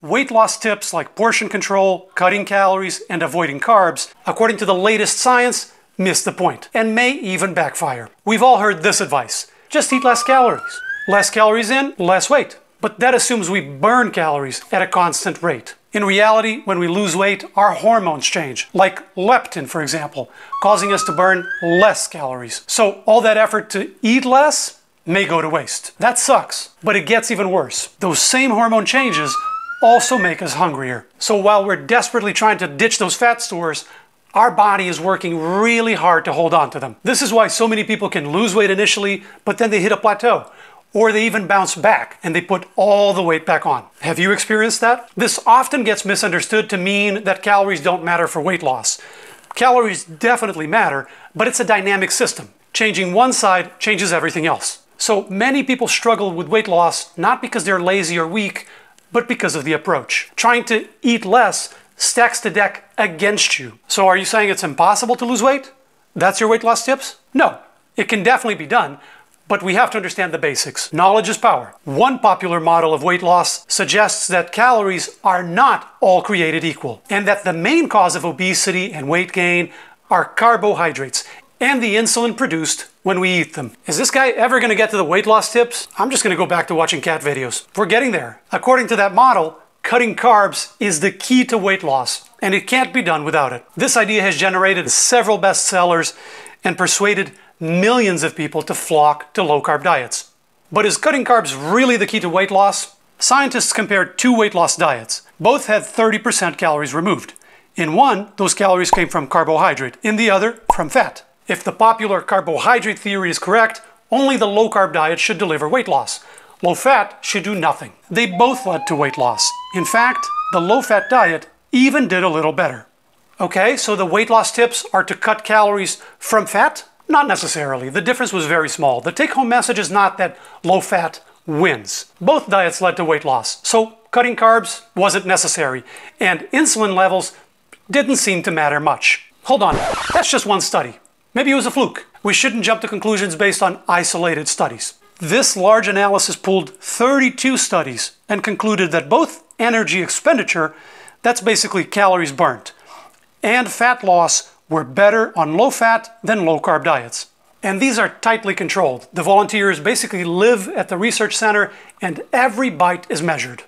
Weight loss tips like portion control, cutting calories, and avoiding carbs, according to the latest science, miss the point and may even backfire. We've all heard this advice: just eat less calories. Less calories in, less weight. But that assumes we burn calories at a constant rate. In reality, when we lose weight, our hormones change, like leptin, for example, causing us to burn less calories. So all that effort to eat less may go to waste. That sucks, but it gets even worse. Those same hormone changes also make us hungrier. So while we're desperately trying to ditch those fat stores, our body is working really hard to hold on to them. This is why so many people can lose weight initially, but then they hit a plateau. Or they even bounce back and they put all the weight back on. Have you experienced that? This often gets misunderstood to mean that calories don't matter for weight loss. Calories definitely matter, but it's a dynamic system. Changing one side changes everything else. So many people struggle with weight loss not because they're lazy or weak, but because of the approach. Trying to eat less stacks the deck against you. So are you saying it's impossible to lose weight? That's your weight loss tips? No, it can definitely be done. But we have to understand the basics. Knowledge is power. One popular model of weight loss suggests that calories are not all created equal, and that the main cause of obesity and weight gain are carbohydrates and the insulin produced when we eat them. Is this guy ever going to get to the weight loss tips? I'm just going to go back to watching cat videos. We're getting there. According to that model, cutting carbs is the key to weight loss, and it can't be done without it. This idea has generated several bestsellers and persuaded millions of people to flock to low-carb diets. But is cutting carbs really the key to weight loss? Scientists compared two weight loss diets. Both had 30% calories removed. In one, those calories came from carbohydrate. In the other, from fat. If the popular carbohydrate theory is correct, only the low-carb diet should deliver weight loss. Low-fat should do nothing. They both led to weight loss. In fact, the low-fat diet even did a little better. Okay, so the weight loss tips are to cut calories from fat? Not necessarily. The difference was very small. The take-home message is not that low-fat wins. Both diets led to weight loss, so cutting carbs wasn't necessary, and insulin levels didn't seem to matter much. Hold on, that's just one study. Maybe it was a fluke. We shouldn't jump to conclusions based on isolated studies. This large analysis pooled 32 studies and concluded that both energy expenditure, that's basically calories burnt, and fat loss were better on low-fat than low-carb diets. And these are tightly controlled. The volunteers basically live at the research center and every bite is measured.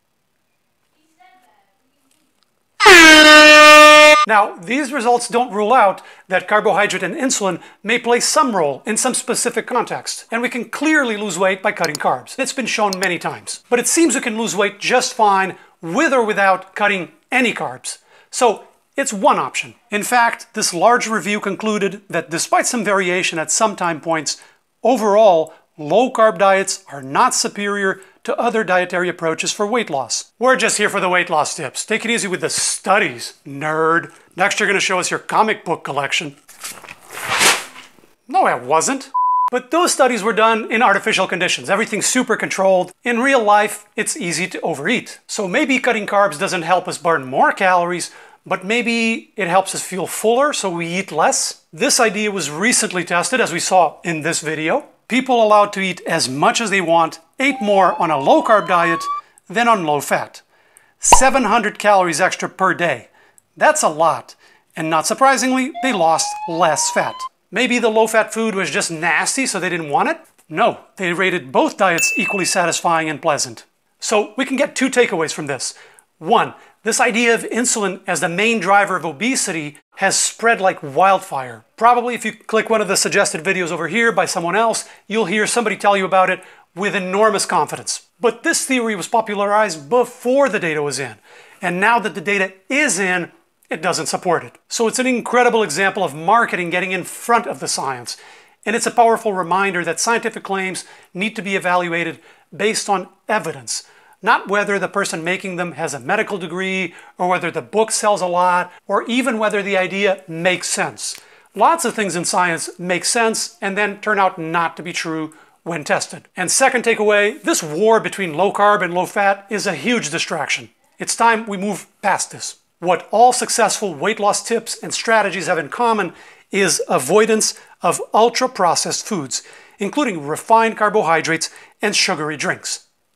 Now, these results don't rule out that carbohydrate and insulin may play some role in some specific context, and we can clearly lose weight by cutting carbs. It's been shown many times. But it seems we can lose weight just fine with or without cutting any carbs. So it's one option. In fact, this large review concluded that despite some variation at some time points, overall, low-carb diets are not superior to other dietary approaches for weight loss. We're just here for the weight loss tips. Take it easy with the studies, nerd. Next, you're going to show us your comic book collection. No, I wasn't. But those studies were done in artificial conditions. Everything's super controlled. In real life, it's easy to overeat. So maybe cutting carbs doesn't help us burn more calories, but maybe it helps us feel fuller so we eat less. This idea was recently tested, as we saw in this video. People allowed to eat as much as they want ate more on a low-carb diet than on low-fat. 700 calories extra per day. That's a lot. And not surprisingly, they lost less fat. Maybe the low-fat food was just nasty, so they didn't want it? No, they rated both diets equally satisfying and pleasant. So we can get two takeaways from this. One, this idea of insulin as the main driver of obesity has spread like wildfire. Probably if you click one of the suggested videos over here by someone else, you'll hear somebody tell you about it with enormous confidence. But this theory was popularized before the data was in. And now that the data is in, it doesn't support it. So it's an incredible example of marketing getting in front of the science. And it's a powerful reminder that scientific claims need to be evaluated based on evidence. Not whether the person making them has a medical degree, or whether the book sells a lot, or even whether the idea makes sense. Lots of things in science make sense and then turn out not to be true when tested. And second takeaway, this war between low carb and low fat is a huge distraction. It's time we move past this. What all successful weight loss tips and strategies have in common is avoidance of ultra-processed foods, including refined carbohydrates and sugary drinks.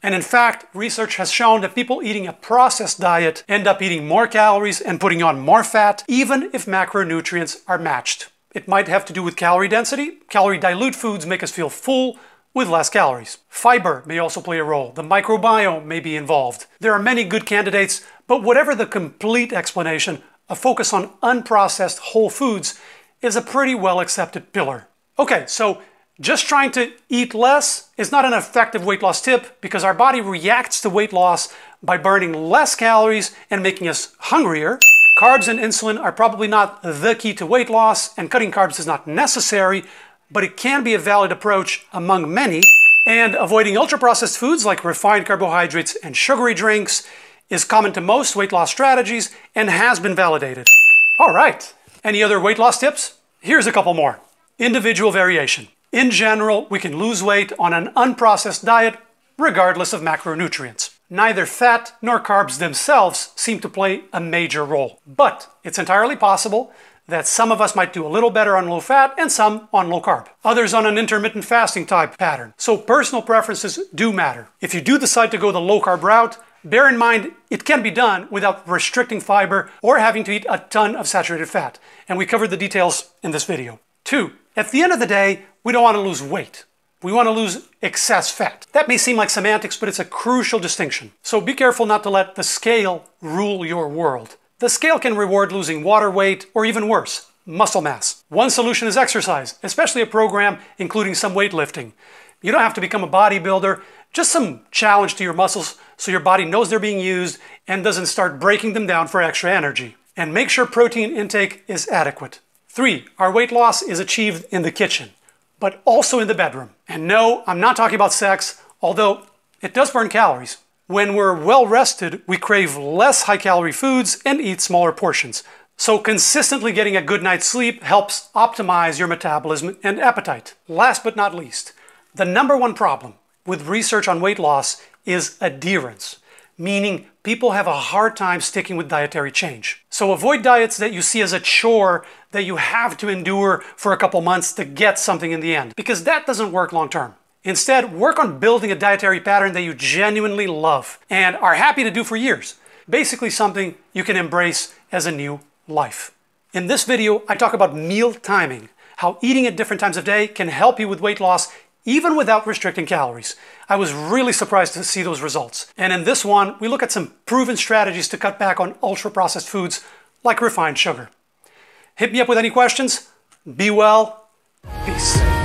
And in fact, research has shown that people eating a processed diet end up eating more calories and putting on more fat, even if macronutrients are matched. It might have to do with calorie density. Calorie dilute foods make us feel full with less calories. Fiber may also play a role. The microbiome may be involved. There are many good candidates, but whatever the complete explanation, a focus on unprocessed whole foods is a pretty well accepted pillar. Okay, so just trying to eat less is not an effective weight loss tip because our body reacts to weight loss by burning less calories and making us hungrier. Carbs and insulin are probably not the key to weight loss, and cutting carbs is not necessary, but it can be a valid approach among many. And avoiding ultra-processed foods like refined carbohydrates and sugary drinks is common to most weight loss strategies and has been validated. All right, any other weight loss tips? Here's a couple more. Individual variation. In general, we can lose weight on an unprocessed diet regardless of macronutrients. Neither fat nor carbs themselves seem to play a major role, but it's entirely possible that some of us might do a little better on low fat and some on low carb. Others on an intermittent fasting type pattern. So personal preferences do matter. If you do decide to go the low carb route, bear in mind it can be done without restricting fiber or having to eat a ton of saturated fat. And we covered the details in this video. 2. At the end of the day, we don't want to lose weight. We want to lose excess fat. That may seem like semantics, but it's a crucial distinction. So be careful not to let the scale rule your world. The scale can reward losing water weight, or even worse, muscle mass. One solution is exercise, especially a program including some weightlifting. You don't have to become a bodybuilder, just some challenge to your muscles so your body knows they're being used and doesn't start breaking them down for extra energy. And make sure protein intake is adequate. 3. Our weight loss is achieved in the kitchen, but also in the bedroom. And no, I'm not talking about sex, although it does burn calories. When we're well rested, we crave less high-calorie foods and eat smaller portions. So consistently getting a good night's sleep helps optimize your metabolism and appetite. Last but not least, the #1 problem with research on weight loss is adherence, meaning people have a hard time sticking with dietary change. So avoid diets that you see as a chore that you have to endure for a couple months to get something in the end, because that doesn't work long term. Instead, work on building a dietary pattern that you genuinely love and are happy to do for years. Basically something you can embrace as a new life. In this video, I talk about meal timing, how eating at different times of day can help you with weight loss even without restricting calories. I was really surprised to see those results. And in this one, we look at some proven strategies to cut back on ultra-processed foods like refined sugar. Hit me up with any questions. Be well. Peace.